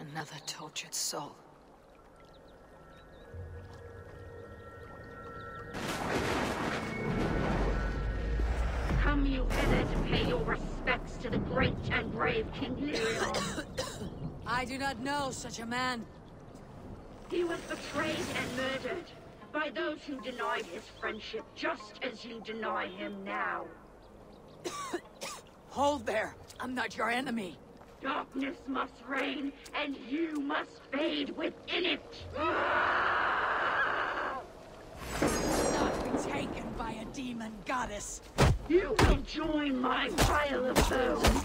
Another tortured soul. Come you hither to pay your respects to the great and brave King Lerion. I do not know such a man. He was betrayed and murdered by those who denied his friendship, just as you deny him now. Hold there! I'm not your enemy! Darkness must reign, and you must fade within it! Not be taken by a demon goddess! You will join my pile of bones!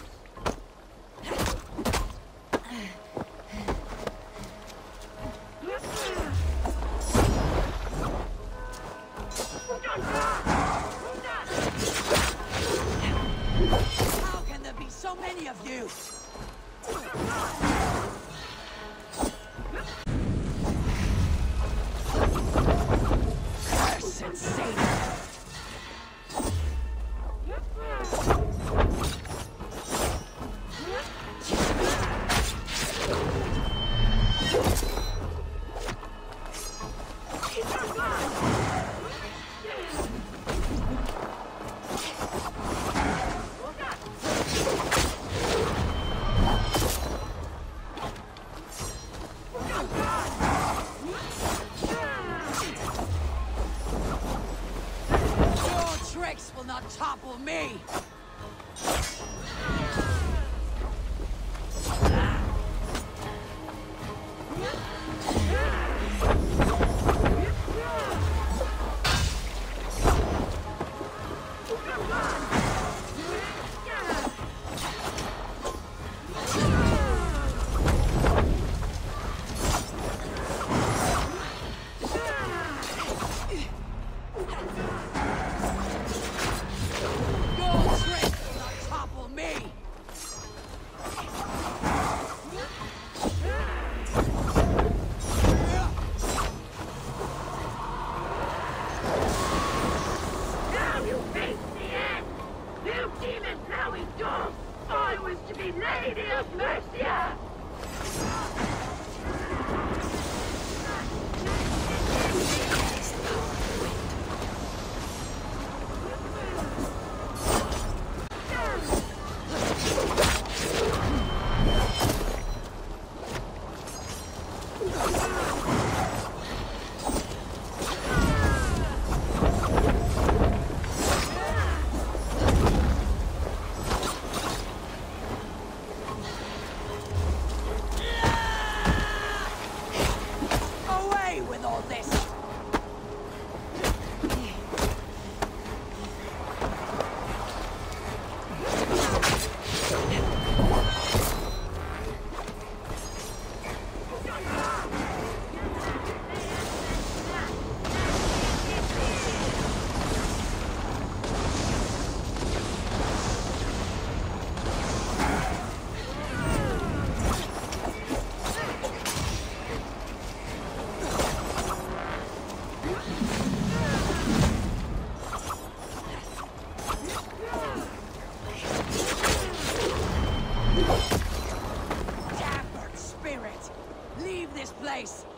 How can there be so many of you? Cursed Satan! Will not topple me! I was to be Lady of Mercia! Damned spirit! Leave this place!